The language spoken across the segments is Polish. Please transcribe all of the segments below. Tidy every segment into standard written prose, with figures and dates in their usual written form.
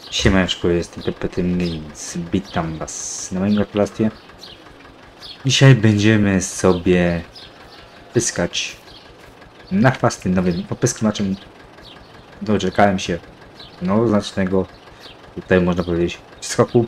Siemaneczko, jestem Pepetyny, więc witam was na moim gospodarstwie. Dzisiaj będziemy sobie pyskać na chwasty nowym opryskiwaczem. Doczekałem się znacznego, tutaj można powiedzieć, skoku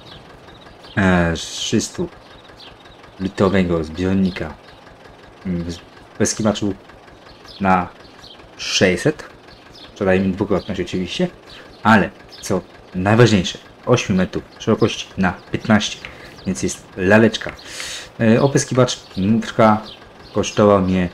300-litrowego zbiornika opryskiwaczu na 600. Sprzedajmy mi dwukrotność oczywiście, ale co najważniejsze, 8 metrów szerokości na 15, więc jest laleczka. Opryskiwacz nówka kosztował mnie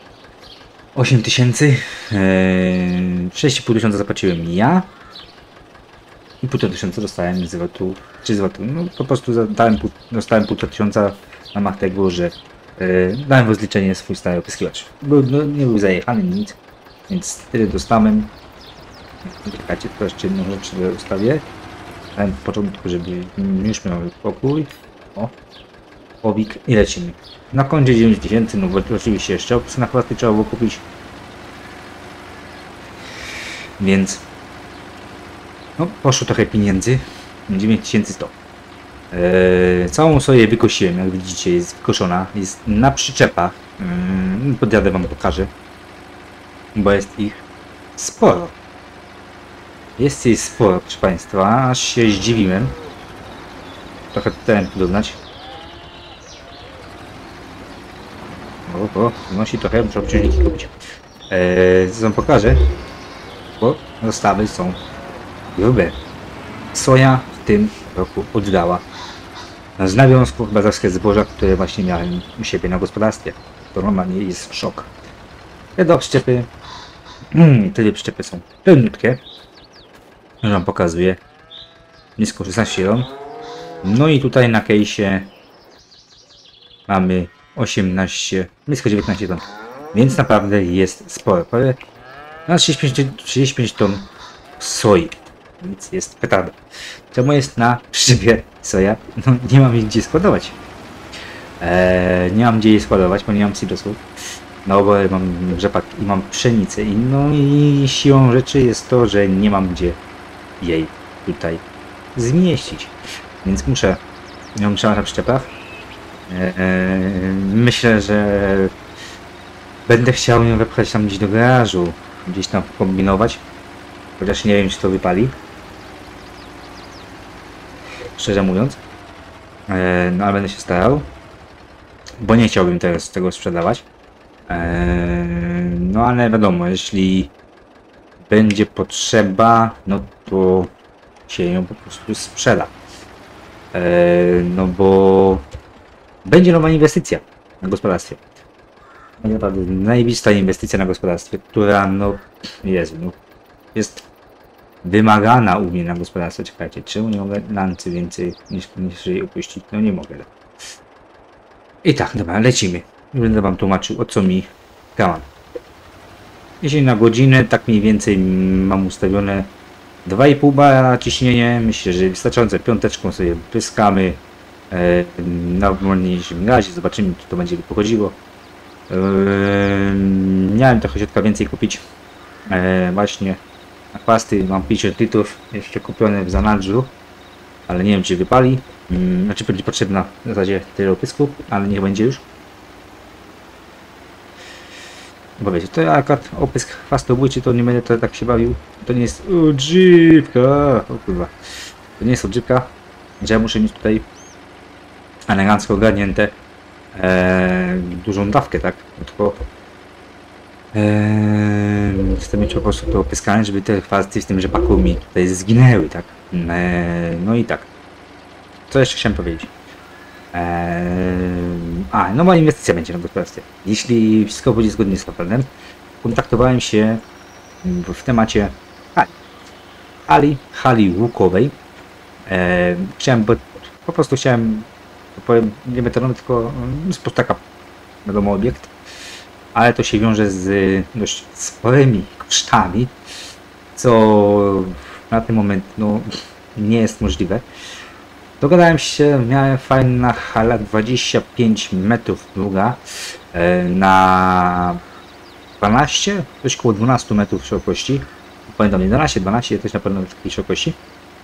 8000, 6,5 tysiąca zapłaciłem ja i 1,5 tysiąca dostałem zwrotu, czy zwrotu, po prostu dostałem 1,5 tysiąca w ramach tego, że dałem w rozliczenie swój stary opryskiwacz. Nie był zajechany, nic, więc tyle dostałem. Czekajcie, to jeszcze jedną rzecz ustawię. Dałem w początku, żeby już miał pokój. O, powik i lecimy. Na koncie 9000, bo oczywiście jeszcze opcje na chwasty trzeba było kupić. Więc poszło trochę pieniędzy. 9100. Całą soję wykosiłem, jak widzicie, jest wykoszona. Jest na przyczepach. Podjadę wam pokażę, bo jest ich sporo. Jest jej sporo, proszę Państwa, aż się zdziwiłem. Trochę teren doznać. Nosi trochę, muszę obciążniki kupić. Co wam pokażę, bo dostawy są grube. Soja w tym roku oddała z nawiązku bazowskie zboża, które właśnie miałem u siebie na gospodarstwie. To normalnie jest szok. Te do przyczepy, te przyczepy są pełniutkie. Już wam pokazuję. Nisko 16 ton. No i tutaj na case'ie mamy 18, blisko 19 ton. Więc naprawdę jest sporo. Na 35 ton soi. Więc jest petarda. Czemu jest na przyczepie soja? Nie mam jej gdzie składować. Nie mam gdzie jej składować, bo nie mam silosów. Na oboje mam rzepak i mam pszenicę. I siłą rzeczy jest to, że nie mam gdzie jej tutaj zmieścić, więc muszę ją trzymać na przyczepach. Myślę, że będę chciał ją wepchać tam gdzieś do garażu, gdzieś tam kombinować, chociaż nie wiem, czy to wypali, szczerze mówiąc, ale będę się starał, bo nie chciałbym teraz tego sprzedawać, ale wiadomo, jeśli będzie potrzeba, to się ją po prostu sprzeda. Bo będzie nowa inwestycja na gospodarstwie. Naprawdę najbliższa inwestycja na gospodarstwie, która jest wymagana u mnie na gospodarstwie. Czekajcie, czemu nie mogę lancy więcej niż jej opuścić? Nie mogę. I tak, dobra, lecimy. Będę wam tłumaczył, o co mi kaman. Jeśli na godzinę, tak mniej więcej mam ustawione 2,5 bara ciśnienie. Myślę, że wystarczające. Piąteczką sobie pyskamy na wolniejszym gazie. Zobaczymy, czy to będzie pochodziło. Miałem trochę środka więcej kupić. Właśnie na chwasty mam 50 litrów jeszcze kupione w zanadrzu, ale nie wiem, czy wypali. Znaczy będzie potrzebna w zasadzie tyle opysku, ale niech będzie już. Bo wiecie, to akurat opysk chwastobójczy, to nie będę tak się bawił. To nie jest odżywka. O kurwa. To nie jest odżywka, że ja muszę mieć tutaj elegancko ogarnięte dużą dawkę, tak? Tylko chcę mieć po prostu to opyskanie, żeby te chwasty w tym rzepaku mi tutaj zginęły, tak? I tak. Co jeszcze chciałem powiedzieć? Nowa inwestycja będzie na gospodarstwie. Jeśli wszystko będzie zgodnie z planem, kontaktowałem się w temacie hali łukowej. Chciałem, powiem, nie betonu, tylko taka, wiadomo, obiekt, ale to się wiąże z dość sporymi kosztami, co na ten moment nie jest możliwe. Dogadałem się, miałem fajna hala 25 metrów długa na 12, coś koło 12 metrów szerokości. Pamiętam, 11, 12, też na pewno takiej szerokości.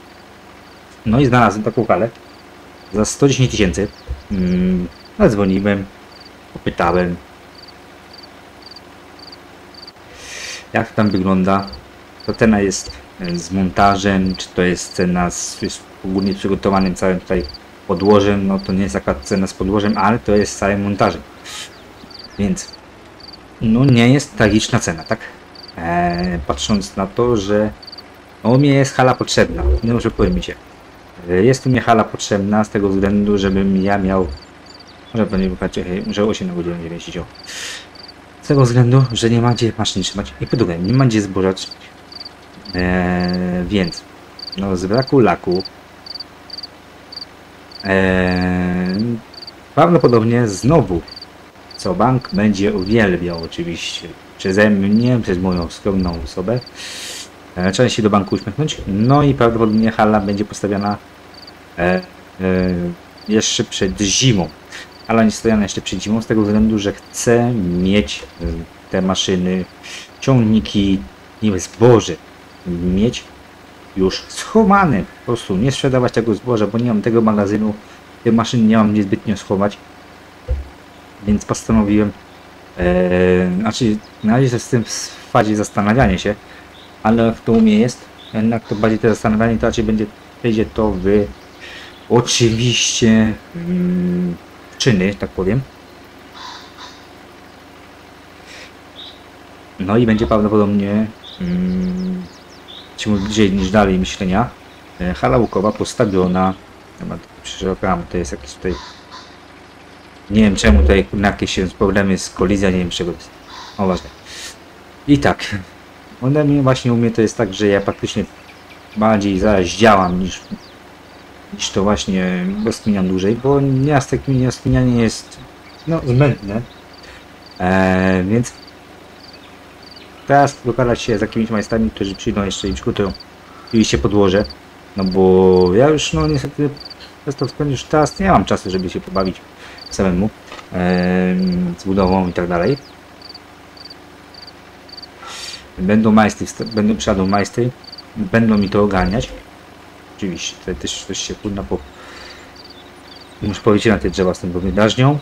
No i znalazłem taką halę za 110 tysięcy. Zadzwoniłem, popytałem, jak to tam wygląda. To cena jest z montażem, czy to jest cena z ogólnie przygotowanym całym tutaj podłożem. No to nie jest taka cena z podłożem, ale to jest całym montażem. Więc no nie jest tragiczna cena, tak? Patrząc na to, że no, mnie jest hala potrzebna. No może powiem się. Jest tu mnie hala potrzebna z tego względu, żebym ja miał, może pewnie że 8 na godzinę nie mieścić. Z tego względu, że nie ma gdzie maszyn trzymać i po drugie, nie ma gdzie zboża trzymać. Więc no z braku laku prawdopodobnie znowu co bank będzie uwielbiał oczywiście przeze mnie, przez moją skromną osobę. Trzeba się do banku uśmiechnąć. No i prawdopodobnie hala będzie postawiona jeszcze przed zimą. Hala nie stawiana jeszcze przed zimą z tego względu, że chcę mieć te maszyny, ciągniki, nie zboże, mieć już schowane. Po prostu nie sprzedawać tego zboża, bo nie mam tego magazynu, tych maszyn nie mam gdzie zbytnio schować. Więc postanowiłem, znaczy na razie jestem w fazie zastanawiania się, ale w to u mnie jest, jednak to bardziej te zastanawianie, to raczej będzie to w oczywiście czyny, tak powiem. No i będzie prawdopodobnie czym bliżej niż dalej myślenia hala łukowa postawiona, przepraszam, to jest jakiś tutaj, nie wiem czemu tutaj jakieś problemy z kolizją, nie wiem czego to jest. O ważne. I tak, właśnie u mnie to jest tak, że ja praktycznie bardziej zaraz działam niż to właśnie rozkminiam dłużej, bo nieraz rozkminianie jest no zbędne. Więc teraz dogadać się z jakimiś majstrami, którzy przyjdą jeszcze i przygotują oczywiście podłoże, no bo ja już no niestety przez to względu już teraz nie mam czasu, żeby się pobawić samemu z budową i tak dalej. Przyjadą majstry, będą mi to ogarniać. Oczywiście, tutaj też coś się kurna muszę powiedzieć na te drzewa z tym wydarznią.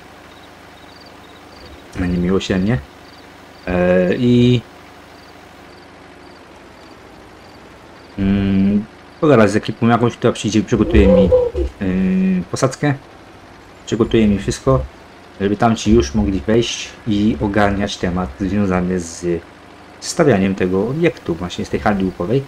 Na niemiłosiernie. I pogadać z ekipą jakąś, która przyjdzie, przygotuje mi posadzkę, przygotuje mi wszystko, żeby tamci już mogli wejść i ogarniać temat związany z stawianiem tego obiektu, właśnie z tej hali łukowej.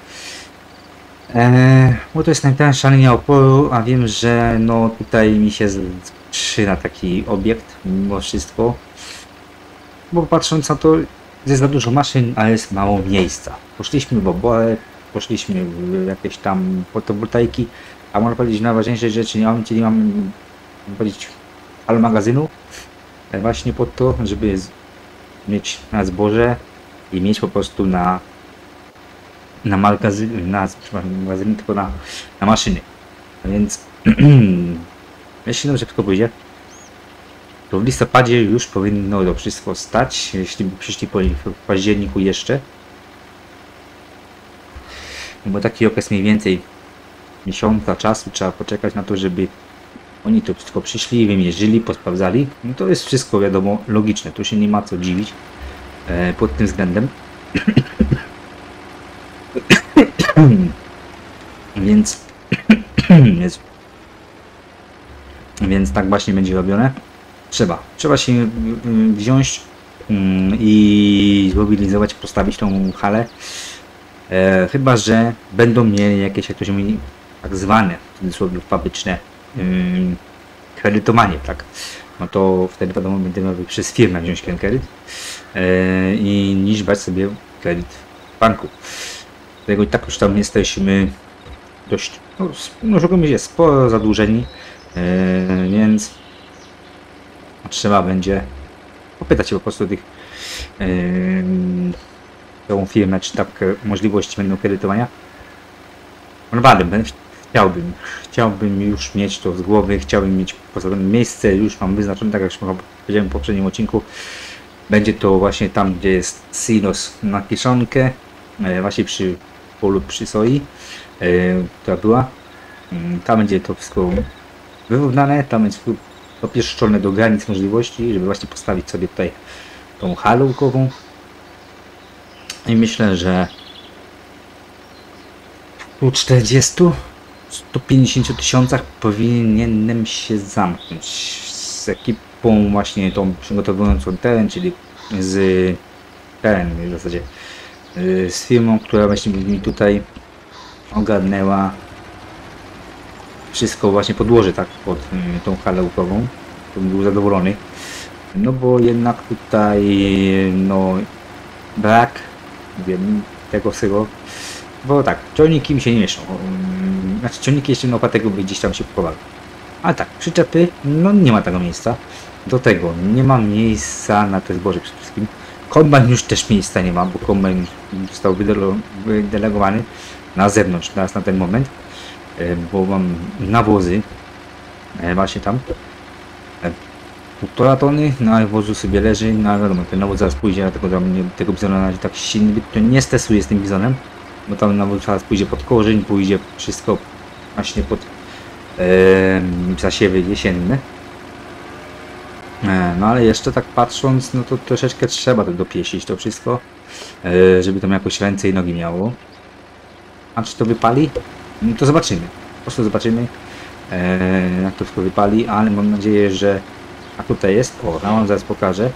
Bo to jest najtańsza linia oporu, a wiem, że no tutaj mi się przyda taki obiekt mimo wszystko, bo patrząc na to, jest za dużo maszyn, a jest mało miejsca. Poszliśmy w oborę, poszliśmy w jakieś tam fotowoltaiki, a można powiedzieć najważniejsze rzeczy nie mam, czyli mam powiedzieć hal magazynu, właśnie po to, żeby mieć na zboże i mieć po prostu na magazyny, tylko na maszyny. A więc jeśli dobrze wszystko pójdzie, to w listopadzie już powinno to wszystko stać, jeśli by przyszli w październiku jeszcze. Bo taki okres mniej więcej miesiąca czasu trzeba poczekać na to, żeby oni to wszystko przyszli, wymierzyli, posprawdzali. No to jest wszystko wiadomo logiczne, tu się nie ma co dziwić pod tym względem. Więc tak właśnie będzie robione. Trzeba się wziąć i zmobilizować, postawić tą halę. Chyba że będą mieli jakieś, jak to się mówi, tak zwane w cudzysłowie fabryczne kredytowanie, tak? No to wtedy wiadomo, będziemy przez firmę wziąć ten kredyt i niż brać sobie kredyt w banku. Dlatego i tak już tam jesteśmy dość, no szukamy się sporo zadłużeni, więc trzeba będzie popytać się po prostu tych tą firmę, czy tak możliwości będą kredytowania. Naprawdę chciałbym już mieć to z głowy, chciałbym mieć postawione miejsce, już mam wyznaczone, tak jak już powiedziałem w poprzednim odcinku. Będzie to właśnie tam, gdzie jest silos na kiszonkę, właśnie przy polu, przy soi, która była. Tam będzie to wszystko wyrównane, tam będzie dopieszczone do granic możliwości, żeby właśnie postawić sobie tutaj tą halę łukową. I myślę, że po 40-150 tysiącach powinienem się zamknąć z ekipą właśnie tą przygotowującą teren, czyli z teren w zasadzie z firmą, która właśnie mi tutaj ogarnęła wszystko, właśnie podłoże tak pod tą halę łukową. To bym był zadowolony, no bo jednak tutaj no brak, wiem, tego wszystkiego, bo tak, ciągniki mi się nie mieszczą, znaczy ciągniki jeszcze na opatego by gdzieś tam się kupowały, ale tak, przyczepy, no nie ma tego miejsca, do tego nie ma miejsca na te zboże przede wszystkim. Kombajn już też miejsca nie ma, bo kombajn został wydelegowany na zewnątrz teraz na ten moment, bo mam nawozy właśnie tam. 1,5 tony nawozu sobie leży, no wiadomo, ten nawóz zaraz pójdzie, dlatego tego bizona na razie tak silnie to nie stresuję z tym bizonem, bo tam nawóz zaraz pójdzie pod korzeń, pójdzie wszystko właśnie pod zasiewy jesienne. No ale jeszcze tak patrząc, no to troszeczkę trzeba to dopieścić to wszystko, żeby tam jakoś ręce i nogi miało. A czy to wypali? No to zobaczymy. Po prostu zobaczymy, jak to wszystko wypali, ale mam nadzieję, że... A tutaj jest, o, ja wam zaraz pokażę,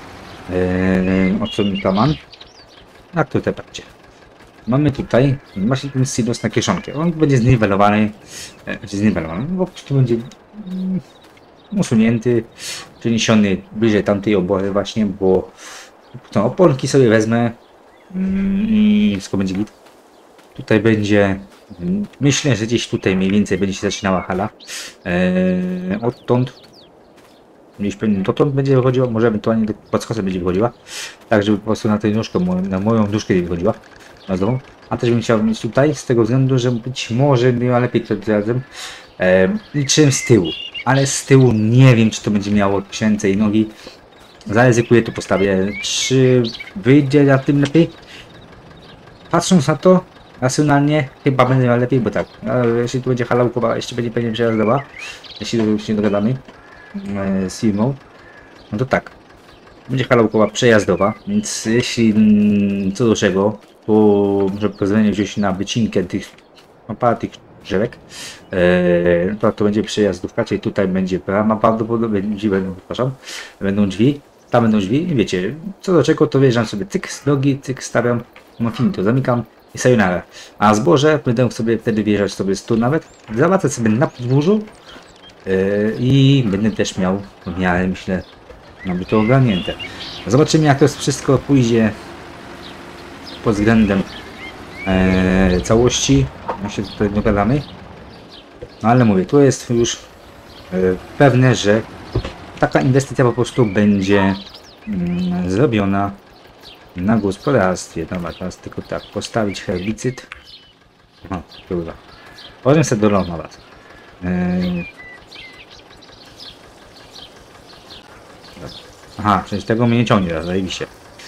o co mi tam mam. Jak tutaj patrzcie. Mamy tutaj właśnie ten silos na kieszonkę. On będzie zniwelowany, bo po prostu będzie usunięty, przeniesiony bliżej tamtej obory właśnie, bo no, oponki sobie wezmę i wszystko będzie git. Tutaj będzie, myślę, że gdzieś tutaj mniej więcej będzie się zaczynała hala. Odtąd gdzieś pewnie dotąd będzie wychodziła, może ewentualnie pod skosem będzie wychodziła, tak żeby po prostu na tej nóżkę, na moją nóżkę nie wychodziła. A też bym chciał mieć tutaj, z tego względu, że być może miała lepiej przed razem. Liczyłem z tyłu, ale z tyłu nie wiem, czy to będzie miało ręce i nogi. Zaryzykuję, to postawię. Czy wyjdzie na tym lepiej? Patrząc na to racjonalnie, chyba będzie miał lepiej, bo tak, jeśli tu będzie hala łukowa, jeszcze będzie pewnie przejazdowa, jeśli się dogadamy z firmą, no to tak, będzie hala łukowa przejazdowa, więc jeśli co do czego, to może pozwolenie wziąć na wycinkę tych tych drzewek, to będzie przejazdówka, czyli tutaj będzie brama prawdopodobnie, przepraszam, będą drzwi, tam będą drzwi i wiecie, co do czego, to wjeżdżam sobie cyk z nogi, cyk stawiam, mam finito, zamykam i sayonara. A zboże będę sobie wtedy wjeżdżać sobie z tu nawet, zawracać sobie na podwórzu i będę też miał w miarę, myślę, aby to ogarnięte. Zobaczymy, jak to wszystko pójdzie pod względem całości, jak się tutaj dogadamy. No ale mówię, tu jest już pewne, że taka inwestycja po prostu będzie zrobiona na gospodarstwie. Dobra, teraz tylko tak, postawić herbicyd. Aha, kurwa. Potem sobie dolą na was. Aha, przecież tego mnie nie ciągnie raz, zajebiście.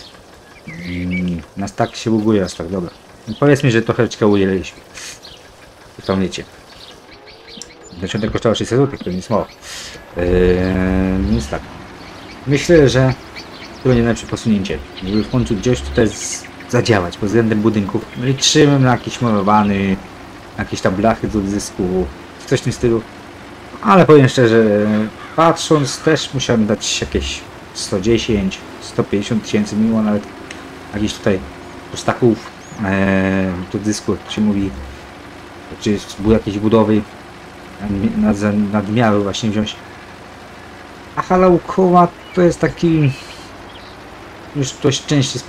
Nas tak się buguje, raz tak, dobra. Powiedz mi, że troszeczkę ujęliśmy. To wiecie. Dziesiątek kosztowało 600 zł, to nic mało. Więc tak. Myślę, że to będzie najlepsze posunięcie. Żeby w końcu gdzieś tutaj zadziałać pod względem budynków. Liczymy na jakiś malowany, jakieś tam blachy do odzysku, coś w tym stylu. Ale powiem szczerze, patrząc też musiałem dać jakieś 110, 150 tysięcy mimo nawet jakichś tutaj pustaków do dysku, jak się mówi, czy jakieś budowy nadmiaru właśnie wziąć. A hala łukowa to jest taki już dość częściej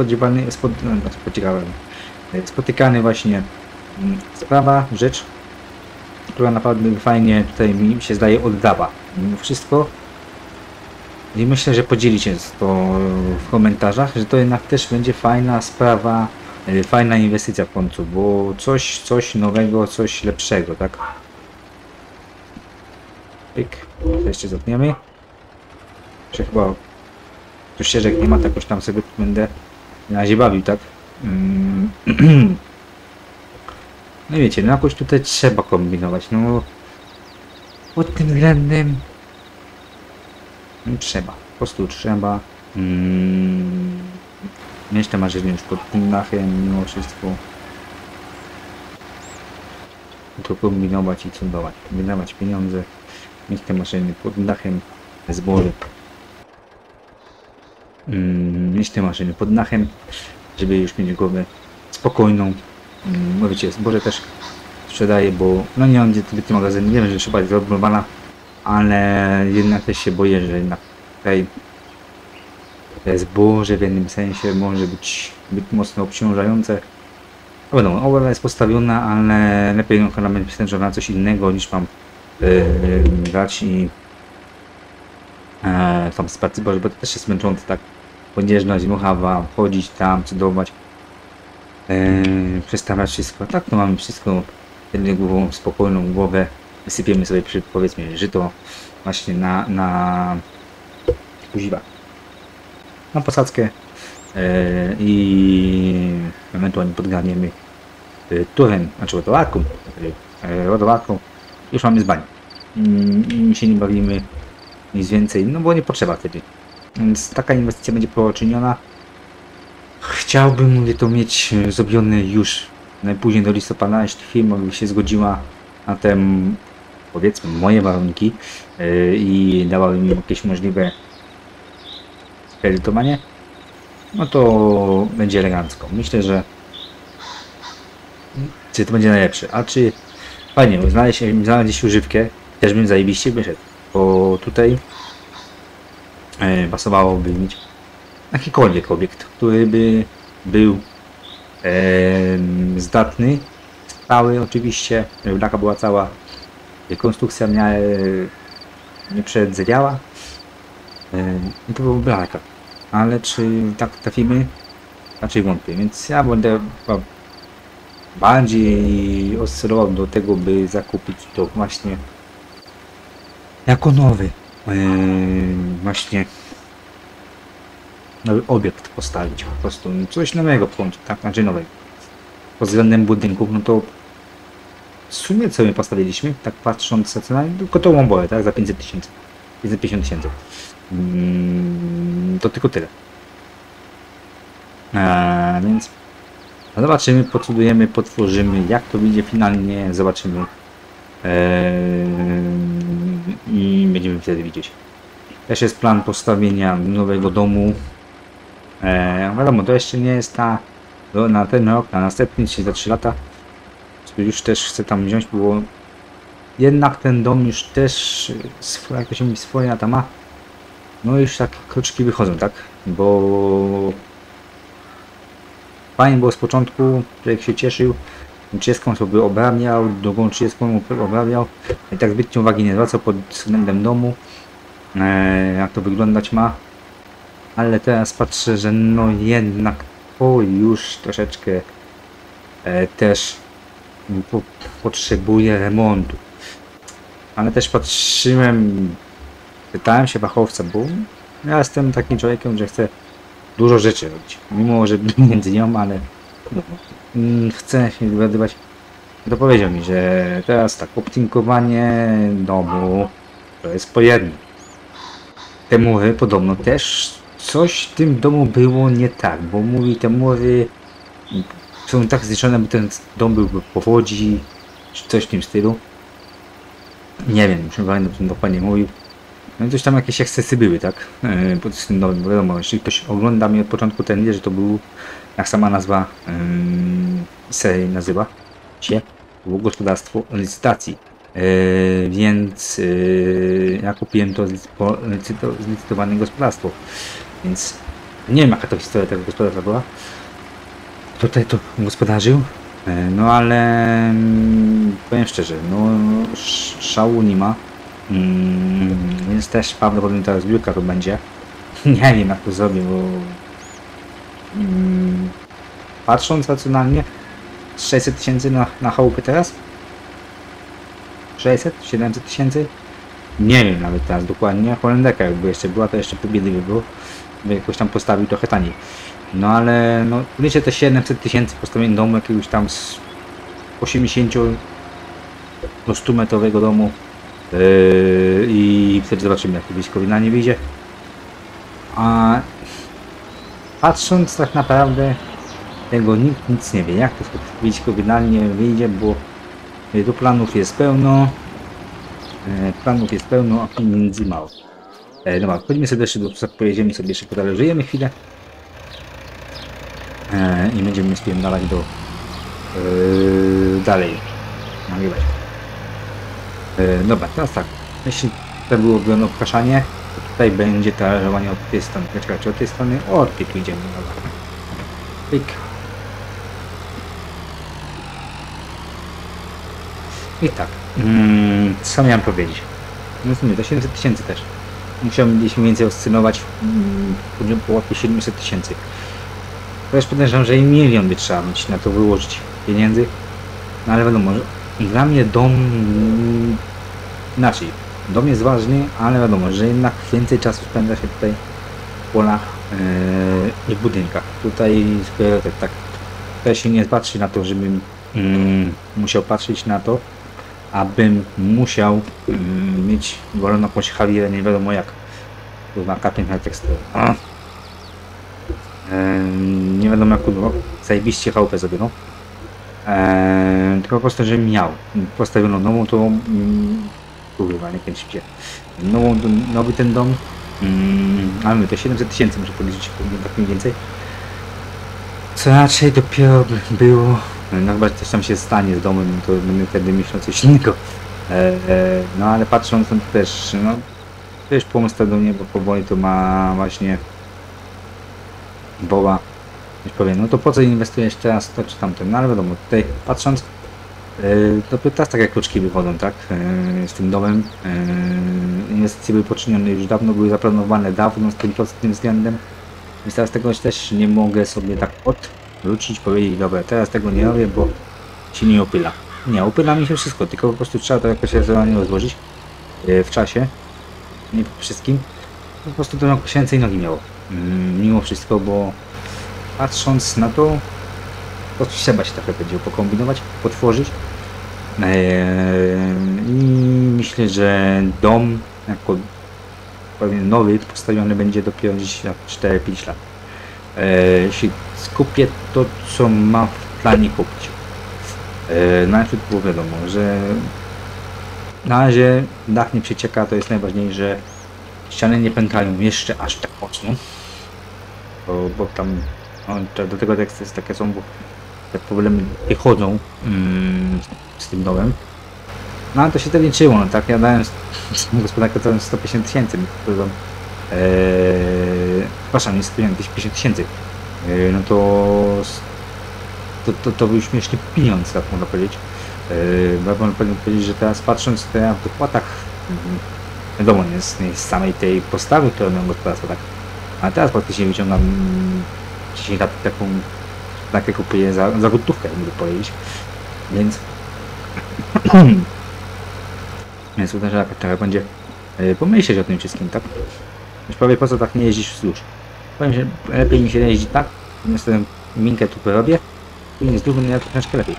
spotykany właśnie sprawa, rzecz, która naprawdę fajnie tutaj mi się zdaje oddawa mimo wszystko. I myślę, że podzielicie to w komentarzach, że to jednak też będzie fajna sprawa, fajna inwestycja w końcu, bo coś nowego, coś lepszego, tak? Pyk, to jeszcze zatniemy. Że chyba tu ścieżek nie ma, tak już tam sobie będę na razie bawił, tak? No wiecie, no jakoś tutaj trzeba kombinować, no pod tym względem no, trzeba, po prostu trzeba mieć te marzenie już pod tym dachem mimo wszystko. To kombinować i cudować, wydawać pieniądze, mieć te maszyny pod dachem, zboże. Mieć te maszyny pod dachem, żeby już mieć głowę spokojną. No wiecie, zboże też sprzedaję, bo no nie mam gdzie zbyt magazyn, wiem, że trzeba jest odbudowana, ale jednak też się boję, że jednak tutaj zboże w jednym sensie może być zbyt mocno obciążające. No wiadomo, obrona jest postawiona, ale lepiej ją chyba będzie na coś innego niż mam grać i tam spać zboże, bo to też jest męczące, tak? Podjeżdżać, muchawa, chodzić tam, cudować, przestawiać wszystko. Tak, to mamy wszystko głową, spokojną głowę, wysypiemy sobie powiedzmy żyto właśnie na kuziwa, na posadzkę i ewentualnie podgarniemy turem, znaczy ładowarką, już mamy z bani. I się nie bawimy nic więcej, no bo nie potrzeba wtedy. Więc taka inwestycja będzie poczyniona. Chciałbym, mówię, to mieć zrobione już najpóźniej do listopada, jeśli firma by się zgodziła na te, powiedzmy, moje warunki i dałaby mi jakieś możliwe kredytowanie, no to będzie elegancko. Myślę, że to będzie najlepsze. A czy fajnie, znaleźć używkę, też bym zajebiście wyszedł, bo tutaj pasowałoby mieć jakikolwiek obiekt, który by był zdatny, stały oczywiście, żeby taka była cała konstrukcja nie przedzewiała i to byłoby laka. Ale czy tak trafimy? Raczej wątpię, więc ja będę bardziej oscylował do tego, by zakupić to właśnie jako nowy właśnie nowy obiekt postawić, po prostu coś nowego włączyć, tak, znaczy nowego. Pod względem budynków, no to w sumie co my postawiliśmy, tak patrząc na cenę, tylko tą łąbołę, tak, za 500 000, 550 000. To tylko tyle. Więc zobaczymy, procedujemy, potworzymy, jak to wyjdzie finalnie, zobaczymy i będziemy wtedy widzieć. Też jest plan postawienia nowego domu. Wiadomo, to jeszcze nie jest na ten rok, na następny, czyli za 3 lata. Już też chcę tam wziąć, bo jednak ten dom już też jak to się mówi, swoje lata ma. No już tak kroczki wychodzą, tak? Bo fajnie było z początku, człowiek się cieszył, 30 sobie obrabiał, drugą 30 obrabiał i tak zbytnio uwagi nie zwracał pod względem domu, jak to wyglądać ma, ale teraz patrzę, że no jednak to już troszeczkę też potrzebuje remontu, ale też patrzyłem, pytałem się fachowca, bo ja jestem takim człowiekiem, że chcę dużo rzeczy robić, mimo że między nią, ale chcę się dowiadywać. To powiedział mi, że teraz tak, obcinkowanie domu to jest pojemne. Te mury podobno też coś w tym domu było nie tak, bo mówi, te mury są tak zniszczone, by ten dom był w powodzi, czy coś w tym stylu. Nie wiem, już nie pamiętam, co dokładnie mówił. No i coś tam jakieś ekscesy były, tak? Pod tym domem, wiadomo, jeśli ktoś ogląda mnie od początku, ten wie, że to był, jak sama nazwa serii nazywa się, było gospodarstwo licytacji. Więc ja kupiłem to zlicytowane gospodarstwo, więc nie wiem, jaka to historia tego gospodarstwa była. Tutaj to gospodarzył, no ale powiem szczerze, no szału nie ma, więc też prawdopodobnie ta zbiórka to będzie. Nie wiem, jak to zrobię, bo patrząc racjonalnie, 600 000 na chałupy teraz? 600? 700 000? Nie wiem nawet teraz dokładnie. Holendeka jakby jeszcze była, to jeszcze pół biedy by było. By jakoś tam postawił trochę taniej. No ale no wiecie, te 700 000 postawienie domu jakiegoś tam 80 do 100 metrowego domu i wtedy zobaczymy, jak to blisko nie wyjdzie. A patrząc tak naprawdę, tego nikt nic nie wie, jak to blisko finalnie wyjdzie, bo tu planów jest pełno, a pieniędzy mało. Dobra, wchodzimy sobie jeszcze do, pojedziemy sobie jeszcze podależyjemy chwilę i będziemy spierdalać do dalej nagrywać. Dobra, teraz tak, jeśli to było robione obkaszanie, to tutaj będzie talerzowanie od tej strony. Czekajcie, od tej strony, od tej tu idziemy. Dobra. Pyk. I tak, co miałem powiedzieć? No w sumie to 700 tysięcy też. Musiałbym gdzieś mniej więcej oscylować po łapie 700 tysięcy. Też podejrzewam, że i milion by trzeba mieć na to wyłożyć pieniędzy. No ale wiadomo, że dla mnie dom inaczej. Dom jest ważny, ale wiadomo, że jednak więcej czasu spędza się tutaj w polach i w budynkach. Tutaj priorytet, tak. Tutaj się nie patrzy na to, żebym musiał patrzeć na to, abym musiał mieć wolną jakąś hawirę, nie wiadomo jak. Tu na piękna tekstura. Nie wiadomo jak no, zajebiście chałupę zrobię, no. Tylko po prostu, żebym miał postawioną nową, to kurwa, nie kręcicie. Nowy ten dom, ale my to 700 tysięcy muszę policzyć, tak mniej więcej. Co raczej dopiero było, no chyba coś tam się stanie z domem, to będę wtedy myślał coś innego. No ale patrząc na to też, no też pomysł do mnie, bo powoli to ma właśnie Boba. Ktoś powie, no to po co inwestujesz teraz to czy tamto? No ale wiadomo, tutaj patrząc, to teraz tak jak kluczki wychodzą, tak? Z tym domem. Inwestycje były poczynione już dawno, były zaplanowane dawno z tym względem. Więc teraz tego też nie mogę sobie tak odwrócić, powiedzieć, dobra, teraz tego nie robię, bo się nie opyla. Nie, opyla mi się wszystko, tylko po prostu trzeba to jakoś rozłożyć w czasie, nie po wszystkim. Po prostu to jakoś ręce i nogi miało. Mimo wszystko, bo patrząc na to trzeba się trochę będzie pokombinować, potworzyć. I myślę, że dom jako pewien nowy postawiony będzie dopiero gdzieś na 4-5 lat. Jeśli skupię to, co mam w planie kupić. Najpierw było wiadomo, że na razie dach nie przecieka, to jest najważniejsze. Ściany nie pękają jeszcze aż tak mocno, bo tam no, do tego teksty takie są, bo te problemy wychodzą z tym domem. No ale to się to liczyło, no tak, ja dałem gospodarkę to 150 tysięcy, przepraszam, nie 150 tysięcy, no to był śmieszny pieniądz, tak można powiedzieć. Można powiedzieć, że teraz patrząc w dopłatach, wiadomo, nie z samej tej postawy, którą miałem gospodarstwo, tak, a teraz praktycznie wyciągam 10 lat taką kupuję za gotówkę, jakby powiedzieć, więc więc uważam, że trochę będzie pomyśleć o tym wszystkim, tak? Już powie, po co tak nie jeździć wzdłuż. Powiem, że lepiej mi się jeździ tak, niestety minkę tu robię i nie zdróżę mnie troszeczkę lepiej.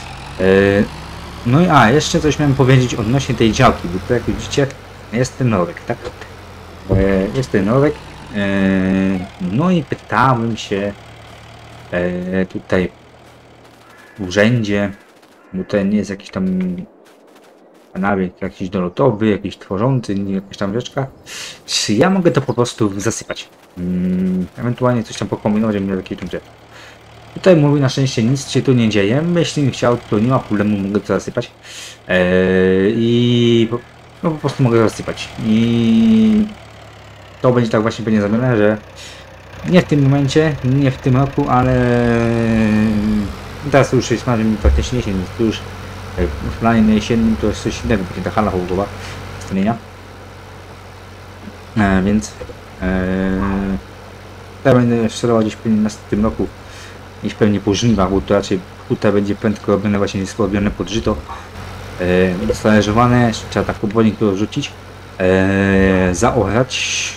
No i jeszcze coś miałem powiedzieć odnośnie tej działki, bo tu jak widzicie jest ten rowek, tak? Jest ten rowek, no i pytałem się tutaj w urzędzie, bo to nie jest jakiś tam nawyk jakiś dolotowy, jakiś tworzący, jakaś tam rzeczka, czy ja mogę to po prostu zasypać. Ewentualnie coś tam pokombinować, żeby miał jakieś tam rzeczy. Tutaj mówi, na szczęście nic się tu nie dzieje, jeśli bym chciał, to nie ma problemu, mogę to zasypać. I no, po prostu mogę zasypać. I to będzie tak właśnie pewnie zrobione, że nie w tym momencie, nie w tym roku, ale teraz to już jest mi praktycznie jesień, więc to już w planie na jesiennym to jest coś innego, będzie ta hala hołdowa stronienia. Więc ja będę sterował gdzieś pewnie w tym roku, gdzieś pewnie po żniwach, bo to raczej tutaj będzie prędko robione, właśnie jest robione pod żyto. Stależowane, trzeba tak powoli to rzucić, zaorać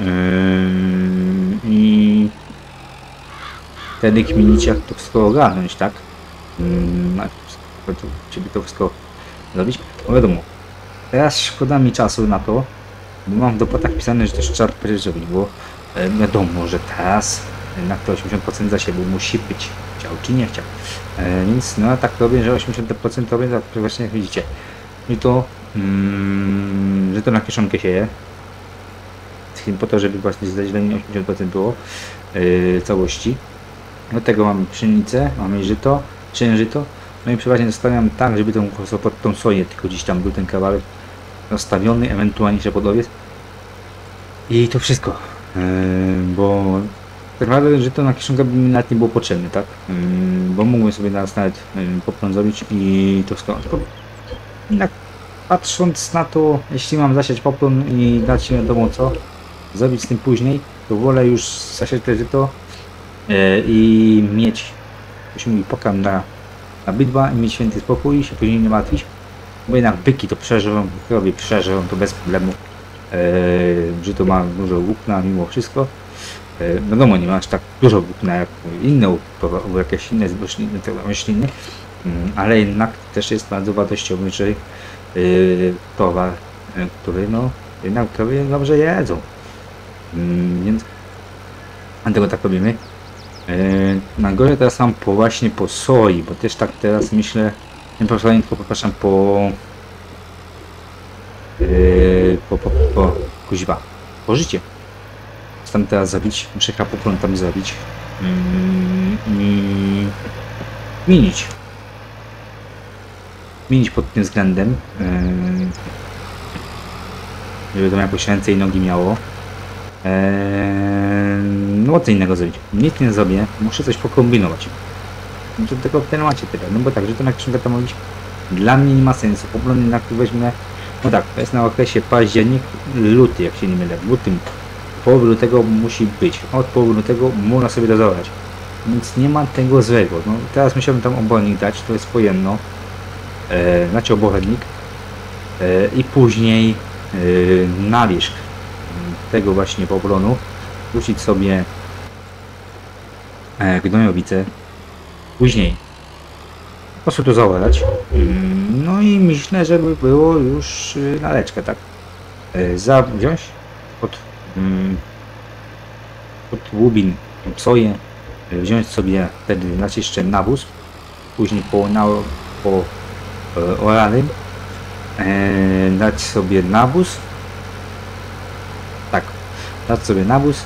i wtedy kminić jak to wszystko ogarnąć, tak? żeby to wszystko zrobić. No wiadomo, teraz szkoda mi czasu na to, bo mam w dopłatach pisane, że też trzeba zrobić, bo wiadomo, że teraz jednak to 80% zasięgu musi być, chciał czy nie chciał. Więc no ja tak robię, że 80% robię, tak właśnie jak widzicie. I to, że to na kieszonkę sieje. Po to, żeby właśnie zasilenie 80% było całości. Do tego mamy pszenicę, mamy żyto, księżyto. No i przeważnie zostawiam tak, żeby pod tą soję tylko gdzieś tam był ten kawałek rozstawiony, ewentualnie jeszcze podowiec. I to wszystko. Bo tak naprawdę żyto na kieszonkę by mi nawet nie było potrzebne, tak? Bo mógłbym sobie teraz nawet popcorn zrobić i to wszystko. Tylko jednak patrząc na to, jeśli mam zasiać popcorn i dać się wiadomo co, zrobić z tym później, to wolę już zasiać to żyto i mieć, jak się mówi, pokarm na bydła i mieć święty spokój i się później nie martwić, bo jednak byki to przeżywam, krowie przeżywam to bez problemu, żyto ma dużo włókna mimo wszystko, wiadomo, nie ma aż tak dużo włókna jak inne jakieś inne rośliny, ale jednak też jest bardzo wartościowy towar, który no jednak krowie dobrze jedzą. Więc dlatego tak robimy. Najgorzej teraz mam właśnie po soi, bo też tak teraz myślę, nie tylko popraszam kuźwa, po życie. Chcę tam teraz zabić, muszę popcorn tam zabić zmienić pod tym względem, żeby to jakoś ręce i nogi miało. No co innego zrobić. Nic nie zrobię, muszę coś pokombinować. Do tego w temacie tyle, no bo tak, że to na księgę to mówić dla mnie nie ma sensu. Poplon jednak weźmie, no tak, to jest na okresie październik, luty, jak się nie mylę, w lutym, połowy lutego musi być, od połowy lutego można sobie dozować. Więc nie ma tego złego. No teraz musiałbym tam obornik dać, to jest pojemno, znaczy obornik i później na wierzch tego właśnie poplonu wrzucić sobie gnojowice, później po prostu to zaorać, no i myślę, żeby było już na leczkę, tak, wziąć pod łubin soję, wziąć sobie wtedy naciszczę nawóz, później po oranym dać sobie nawóz, tak, dać sobie nawóz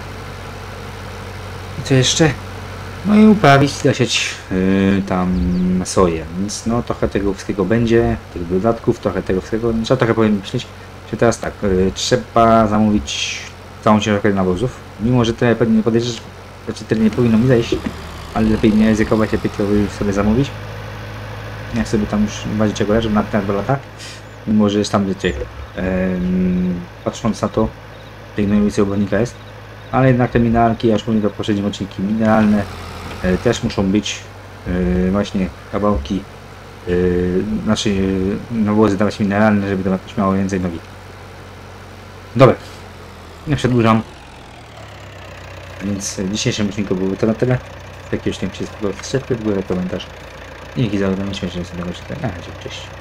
i co jeszcze? No i uprawić, zasiać tam soję, więc no trochę tego wszystkiego będzie, tych dodatków, trochę tego wszystkiego, trzeba trochę powiem myśleć, że teraz tak, trzeba zamówić całą ciężarkę nawozów, mimo że tyle pewnie nie podejrzesz, znaczy tyle nie powinno mi zejść, ale lepiej nie ryzykować, lepiej to sobie zamówić, jak sobie tam już bardziej czego leży na 2 lata, mimo że jest tam wiecie, patrząc na to, tej gnojowicy obornika jest, ale jednak te mineralki, ja już mówię do poprzednim odcinki, mineralne też muszą być właśnie kawałki, znaczy nawozy dawać mineralne, żeby to jakoś miało więcej nogi. Dobra, nie przedłużam, więc w dzisiejszym odcinku byłoby to na tyle. Jak już nie się spodobał, w górę komentarz. I dzięki za oglądanie, śmiesznie sobie tego czytania. Cześć.